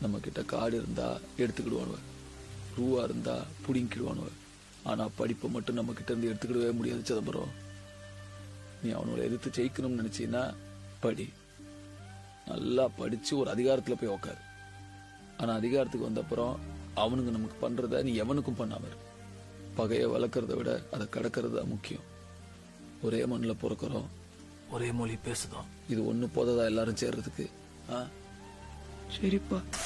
நம்ம கிட்ட காடு இருந்தா எடுத்துக்கிடுவானுவ, ரூவா இருந்தா புடிங்கிடுவானுவ. ஆனா படிப்பை மட்டும் நம்ம கிட்ட இருந்து எடுத்துக்கிடவே முடியாது சிதம்பரம். நீ அவனோட எதிர்த்து ஜெயிக்கணும்னு நினைச்சீன்னா படி, நல்லா படிச்சு ஒரு அதிகாரத்துல போய் உக்காரு. ஆனா அதிகாரத்துக்கு வந்த அப்புறம் அவனுங்க நமக்கு பண்றத நீ எவனுக்கும் பண்ணாம இரு. பகைய வளர்க்கறத விட அதை கடக்கிறது தான் முக்கியம். ஒரே மண்ணில் பிறக்கிறோம், ஒரே மொழி பேசுதோம். இது ஒண்ணு போததா எல்லாரும் சேர்றதுக்கு? சரிப்பா.